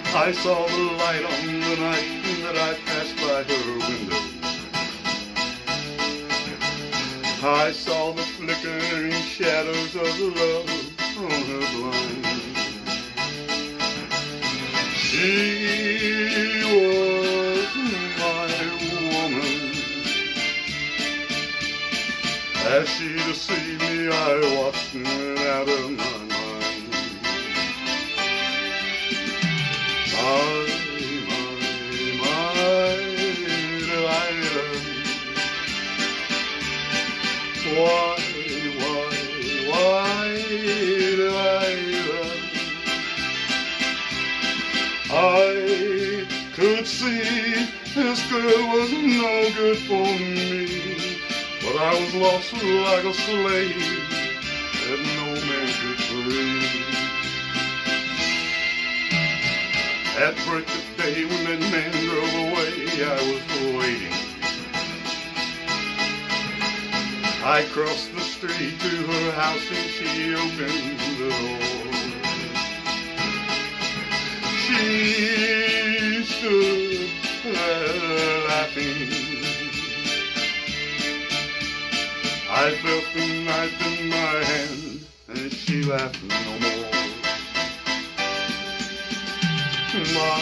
I saw the light on the night that I passed by her window. I saw the flickering shadows of love on her blind. She was my woman. As she deceived me, I watched and went out of my mind. Why, Delilah? I could see this girl was no good for me, but I was lost like a slave that no man could free. At break of day when that man drove away, I was waiting. I crossed the street to her house and she opened the door. She stood there laughing. I felt the knife in my hand and she laughed no more. My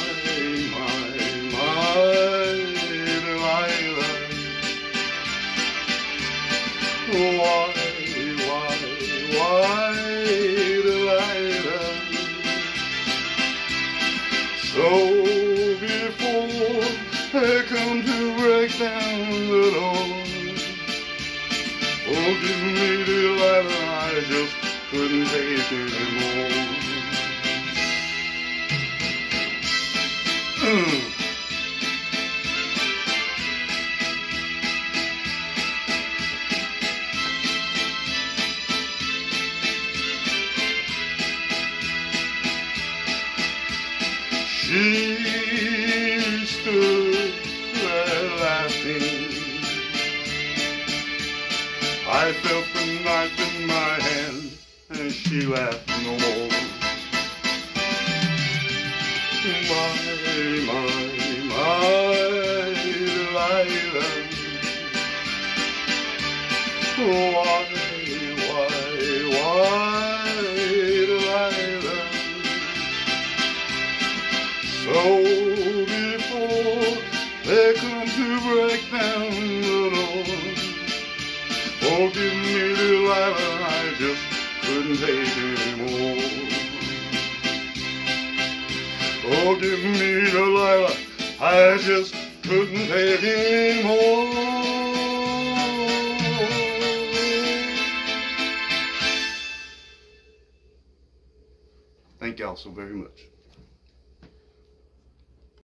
Delilah. Why, Delilah? So before they come to break down the door, forgive me, Delilah, I just couldn't take it anymore. She stood there laughing. I felt the knife in my hand and she laughed no more. My Delilah. Why, Delilah? So before they come to break down the door, forgive me, Delilah, I just couldn't take anymore. Forgive me, Delilah, I just couldn't take anymore. Thank y'all so very much.